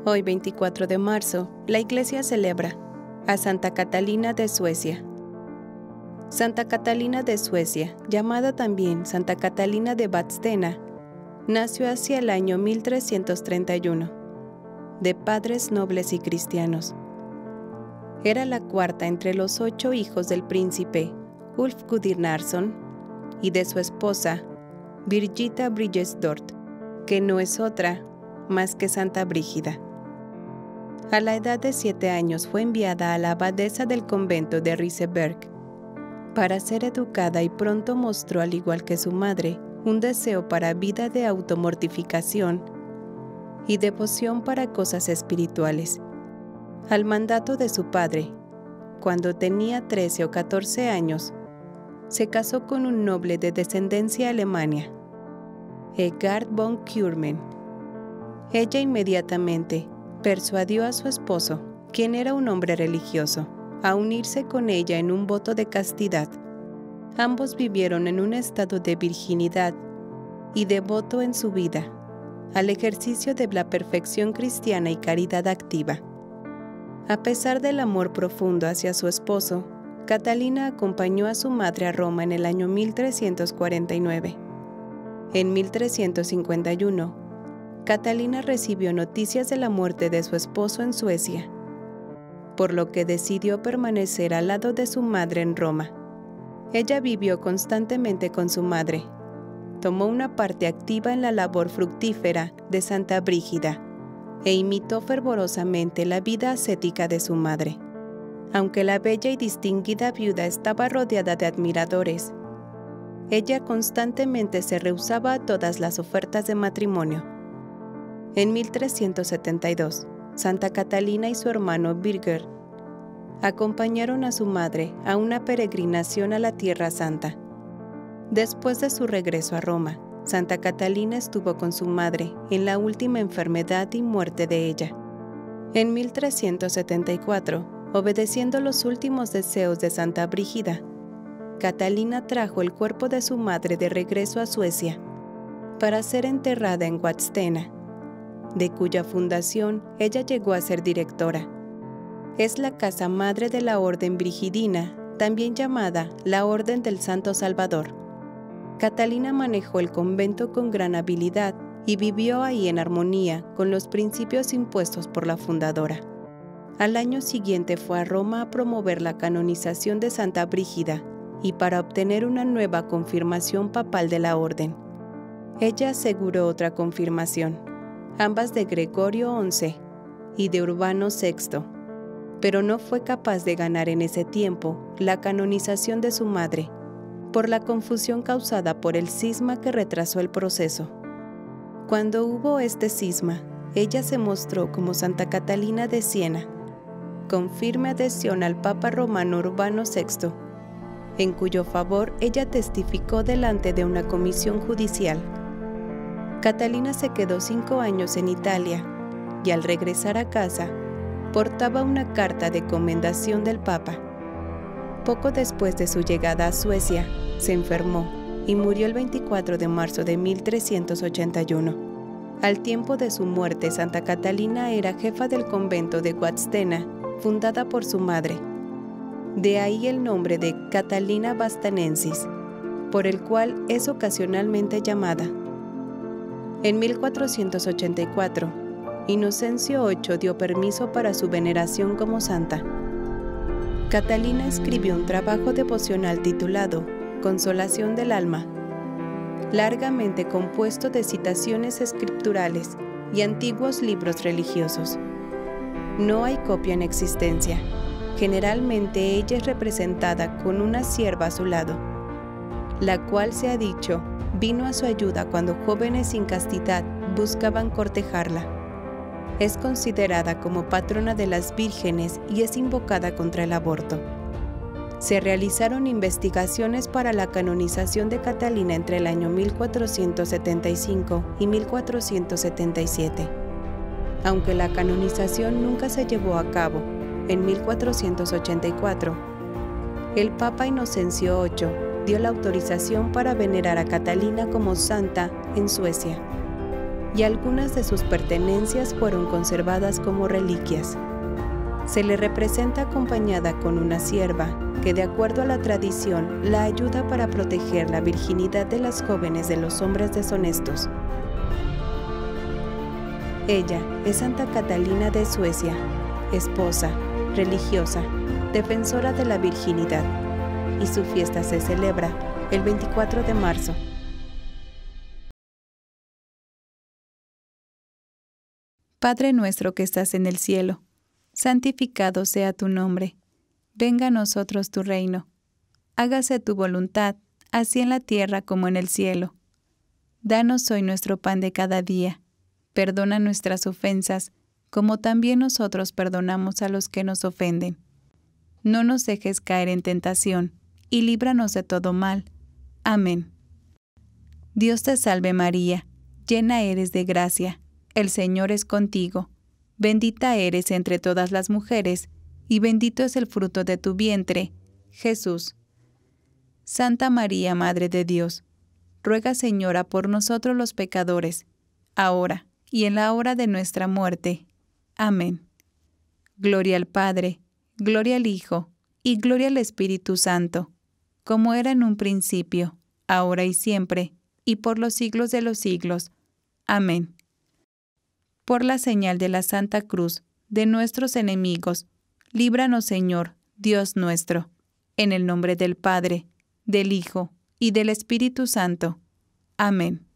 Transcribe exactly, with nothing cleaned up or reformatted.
Hoy, veinticuatro de marzo, la Iglesia celebra a Santa Catalina de Suecia. Santa Catalina de Suecia, llamada también Santa Catalina de Vadstena, nació hacia el año mil trescientos treinta y uno, de padres nobles y cristianos. Era la cuarta entre los ocho hijos del príncipe Ulf Gunnarsson y de su esposa, Birgitta Bridgersdorff, que no es otra más que Santa Brígida. A la edad de siete años fue enviada a la abadesa del convento de Riseberg para ser educada y pronto mostró, al igual que su madre, un deseo para vida de automortificación y devoción para cosas espirituales. Al mandato de su padre, cuando tenía trece o catorce años, se casó con un noble de descendencia alemana, Eggard von Kuhlmann. Ella inmediatamente persuadió a su esposo, quien era un hombre religioso, a unirse con ella en un voto de castidad. Ambos vivieron en un estado de virginidad y devoto en su vida, al ejercicio de la perfección cristiana y caridad activa. A pesar del amor profundo hacia su esposo, Catalina acompañó a su madre a Roma en el año mil trescientos cuarenta y nueve. En mil trescientos cincuenta y uno, Catalina recibió noticias de la muerte de su esposo en Suecia, por lo que decidió permanecer al lado de su madre en Roma. Ella vivió constantemente con su madre, tomó una parte activa en la labor fructífera de Santa Brígida e imitó fervorosamente la vida ascética de su madre. Aunque la bella y distinguida viuda estaba rodeada de admiradores, ella constantemente se rehusaba a todas las ofertas de matrimonio. En mil trescientos setenta y dos, Santa Catalina y su hermano Birger acompañaron a su madre a una peregrinación a la Tierra Santa. Después de su regreso a Roma, Santa Catalina estuvo con su madre en la última enfermedad y muerte de ella. En mil trescientos setenta y cuatro, obedeciendo los últimos deseos de Santa Brígida, Catalina trajo el cuerpo de su madre de regreso a Suecia para ser enterrada en Vadstena, de cuya fundación ella llegó a ser directora. Es la casa madre de la Orden Brigidina, también llamada la Orden del Santo Salvador. Catalina manejó el convento con gran habilidad y vivió ahí en armonía con los principios impuestos por la fundadora. Al año siguiente fue a Roma a promover la canonización de Santa Brígida y para obtener una nueva confirmación papal de la orden. Ella aseguró otra confirmación, ambas de Gregorio once y de Urbano sexto, pero no fue capaz de ganar en ese tiempo la canonización de su madre, por la confusión causada por el cisma que retrasó el proceso. Cuando hubo este cisma, ella se mostró como Santa Catalina de Siena, con firme adhesión al Papa romano Urbano sexto, en cuyo favor ella testificó delante de una comisión judicial. Catalina se quedó cinco años en Italia y al regresar a casa portaba una carta de comendación del Papa. Poco después de su llegada a Suecia, se enfermó y murió el veinticuatro de marzo de mil trescientos ochenta y uno. Al tiempo de su muerte, Santa Catalina era jefa del convento de Vadstena, fundada por su madre. De ahí el nombre de Catalina Vadstenensis, por el cual es ocasionalmente llamada. En mil cuatrocientos ochenta y cuatro, Inocencio octavo dio permiso para su veneración como santa. Catalina escribió un trabajo devocional titulado Consolación del Alma, largamente compuesto de citaciones escriturales y antiguos libros religiosos. No hay copia en existencia. Generalmente ella es representada con una sierva a su lado, la cual, se ha dicho, vino a su ayuda cuando jóvenes sin castidad buscaban cortejarla. Es considerada como patrona de las vírgenes y es invocada contra el aborto. Se realizaron investigaciones para la canonización de Catalina entre el año mil cuatrocientos setenta y cinco y mil cuatrocientos setenta y siete. Aunque la canonización nunca se llevó a cabo, en mil cuatrocientos ochenta y cuatro, el Papa Inocencio octavo dio la autorización para venerar a Catalina como santa en Suecia. y algunas de sus pertenencias fueron conservadas como reliquias. Se le representa acompañada con una sierva que, de acuerdo a la tradición, la ayuda para proteger la virginidad de las jóvenes de los hombres deshonestos. Ella es Santa Catalina de Suecia, esposa, religiosa, defensora de la virginidad, y su fiesta se celebra el veinticuatro de marzo. Padre nuestro que estás en el cielo, santificado sea tu nombre. Venga a nosotros tu reino. Hágase tu voluntad, así en la tierra como en el cielo. Danos hoy nuestro pan de cada día. Perdona nuestras ofensas, como también nosotros perdonamos a los que nos ofenden. No nos dejes caer en tentación, y líbranos de todo mal. Amén. Dios te salve María, llena eres de gracia, el Señor es contigo. Bendita eres entre todas las mujeres, y bendito es el fruto de tu vientre, Jesús. Santa María, Madre de Dios, ruega, Señora, por nosotros los pecadores, ahora y en la hora de nuestra muerte. Amén. Gloria al Padre, gloria al Hijo, y gloria al Espíritu Santo, como era en un principio, ahora y siempre, y por los siglos de los siglos. Amén. Por la señal de la Santa Cruz de nuestros enemigos, líbranos, Señor, Dios nuestro, en el nombre del Padre, del Hijo y del Espíritu Santo. Amén.